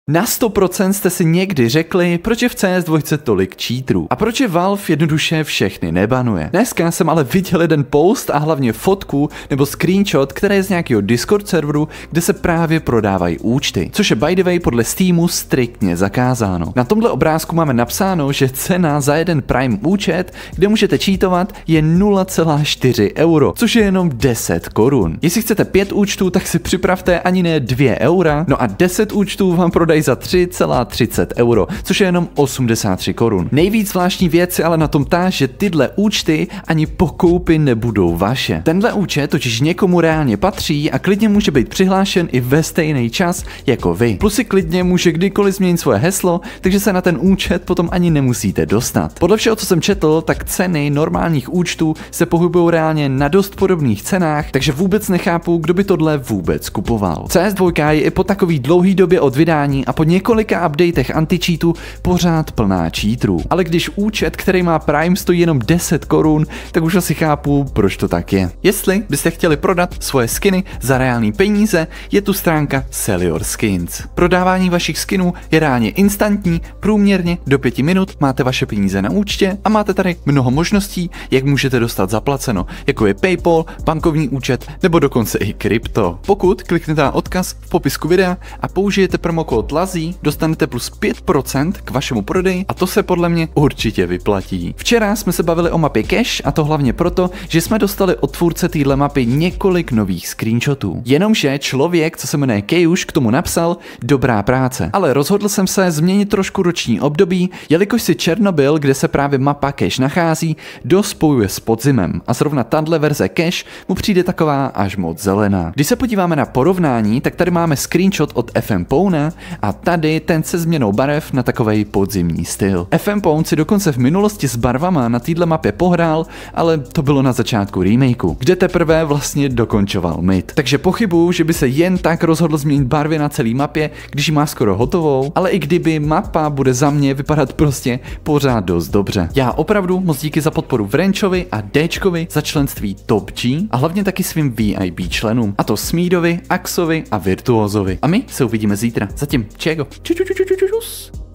Na 100% jste si někdy řekli, proč je v CS2 tolik cheaterů a proč je Valve jednoduše všechny nebanuje. Dneska jsem ale viděl jeden post a hlavně fotku nebo screenshot, které je z nějakého Discord serveru, kde se právě prodávají účty, což je by the way podle Steamu striktně zakázáno. Na tomhle obrázku máme napsáno, že cena za jeden Prime účet, kde můžete cheatovat, je 0,4 euro, což je jenom 10 korun. Jestli chcete 5 účtů, tak si připravte ani ne 2 eura, no a 10 účtů vám prodají za 3,30 euro, což je jenom 83 korun. Nejvíc zvláštní věc je ale na tom ta, že tyhle účty ani po koupi nebudou vaše. Tenhle účet totiž někomu reálně patří a klidně může být přihlášen i ve stejný čas jako vy. Plus si klidně může kdykoliv změnit svoje heslo, takže se na ten účet potom ani nemusíte dostat. Podle všeho, co jsem četl, tak ceny normálních účtů se pohybují reálně na dost podobných cenách, takže vůbec nechápu, kdo by tohle vůbec kupoval. CS2 je i po takový dlouhý době od vydání a po několika updatech anti-cheatu pořád plná cheaterů. Ale když účet, který má Prime, stojí jenom 10 korun, tak už asi chápu, proč to tak je. Jestli byste chtěli prodat svoje skiny za reální peníze, je tu stránka Sell Your Skins. Prodávání vašich skinů je reálně instantní, průměrně do 5 minut máte vaše peníze na účtě a máte tady mnoho možností, jak můžete dostat zaplaceno, jako je PayPal, bankovní účet nebo dokonce i krypto. Pokud kliknete na odkaz v popisku videa a použijete promokód LAZY, dostanete plus 5% k vašemu prodeji a to se podle mě určitě vyplatí. Včera jsme se bavili o mapě Cache a to hlavně proto, že jsme dostali od tvůrce téhle mapy několik nových screenshotů. Jenomže člověk, co se jmenuje Kejuš, k tomu napsal dobrá práce. Ale rozhodl jsem se změnit trošku roční období, jelikož si Černobyl, kde se právě mapa Cache nachází, dospojuje s podzimem a zrovna tahle verze Cache mu přijde taková až moc zelená. Když se podíváme na porovnání, tak tady máme screenshot od FM Pona a tady ten se změnou barev na takovej podzimní styl. FM Pone si dokonce v minulosti s barvama na téhle mapě pohrál, ale to bylo na začátku remakeu, kde teprve vlastně dokončoval mid. Takže pochybuju, že by se jen tak rozhodl změnit barvy na celé mapě, když ji má skoro hotovou, ale i kdyby mapa bude za mě vypadat prostě pořád dost dobře. Já opravdu moc díky za podporu Vrenčovi a Dčkovi za členství Top G a hlavně taky svým VIP členům, a to Smídovi, Axovi a Virtuózovi. A my se uvidíme zítra. Zatím čego. Čus.